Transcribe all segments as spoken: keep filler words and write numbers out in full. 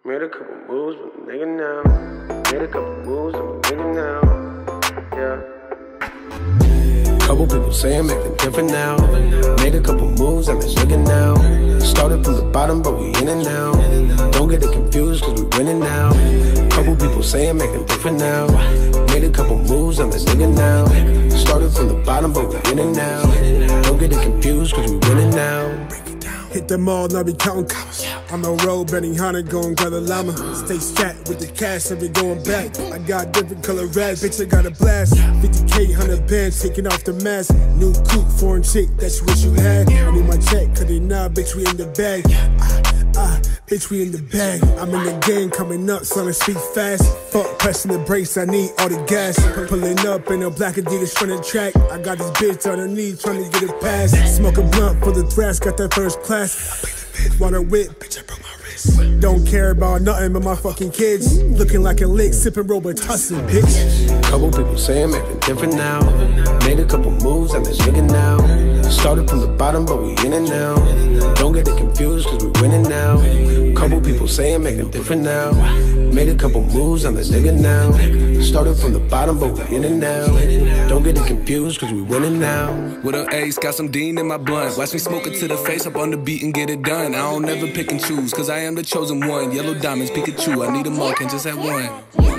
Made a couple moves with a nigga now. Made a couple moves with a nigga now. Yeah. Couple people say I'm acting different now. Made a couple moves, I'm a nigga now. Started from the bottom, but we in it now. Don't get it confused, cause we winning now. Couple people say I'm acting different now. Made a couple moves, I'm a nigga now. Started from the bottom, but we in it now. Don't get it confused, cause we winning now. Hit the mall, now be counting cows. I'm on road, Benny Hanna, going Guadalama. Stay strapped with the cash, I be going back. I got different color rags, bitch, I got a blast. fifty K, one hundred bands, taking off the mask. New coupe, foreign chick, that's what you had. I need my check, cut it now, bitch, we in the bag. Ah, ah, bitch, we in the bag. I'm in the game, coming up, so I speak fast. Fuck pressing the brakes, I need all the gas. Pulling up in a black Adidas front of track. I got this bitch on her knee, trying to get it past. Smoke a blunt for the thrash, got that first class. Water whip, bitch, I broke my wrist. Don't care about nothing but my fucking kids. Looking like a lick, sipping Robitussin, bitch. Couple people say I'm acting different now. Made a couple moves, I'm a nigga now. Started from the bottom, but we in it now. Don't get it confused, cause we winning now. Couple people say I'm acting different now. Made a couple moves, I'm a nigga now. Started from the bottom, but we in it now. Don't get it confused, cause we winning now. With an ace, got some Dean in my blunt. Watch me smoke it to the face, up on the beat and get it done. I don't never pick and choose, cause I am the chosen one. Yellow diamonds, Pikachu, I need them all, can't just have one.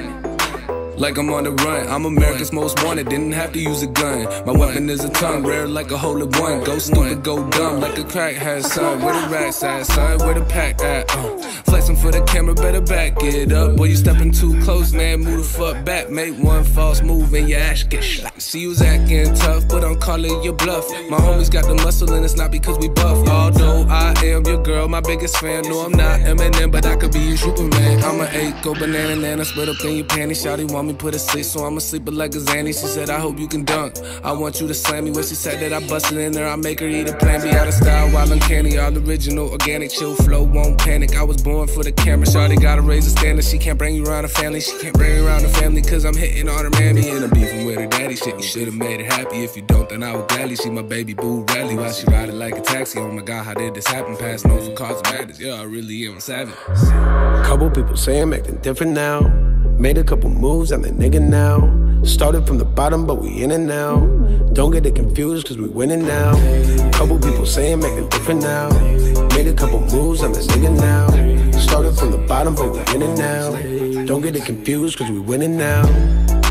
Like I'm on the run, I'm America's most wanted, didn't have to use a gun. My weapon is a tongue, rare like a hole in one. Go stupid, go dumb, like a crackhead, son. Where the racks at, son? Where the pack at? Uh. Flexing for the camera, better back it up. Boy, you stepping too close, man, move the fuck back. Make one false move and your ass get shot. See you was acting tough, but I'm calling your bluff. My homies got the muscle and it's not because we buff. Although I am your girl, my biggest fan. No, I'm not Eminem, but I could be your Superman. I'm an eight, go banana, nana, split up in your panties. Shawty want me put a six, so I'ma sleep it like a Zanny. She said, I hope you can dunk. I want you to slam me. When she said that I busted in there, I make her eat a plan B. Out of style, wild uncanny, all original, organic, chill flow, won't panic. I was born for the camera. Shawty gotta raise the standard. She can't bring you around the family. She can't bring you around the family, cause I'm hitting on her mammy. And I'm beefing with her daddy. Shit, you should've made her happy. If you don't, then I would gladly. She my baby boo rally while she ride it like a taxi. Oh my god, how did this happen? Past nose and cause matters. Yeah, I really am savage. Couple people say I'm acting different now. Made a couple moves, I'm a nigga now. Started from the bottom, but we in it now. Don't get it confused, cause we winning now. Couple people say I'm acting different now. Made a couple moves, I'm a nigga now. Started from the bottom, but we in it now. Don't get it confused, cause we winning now.